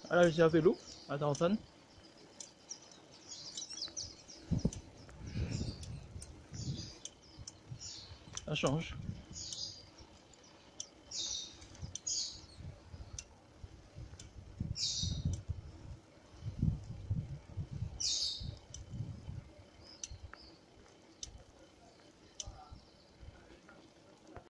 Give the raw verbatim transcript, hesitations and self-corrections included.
Ah, là, je suis à vélo, à Tarzan. Ça change.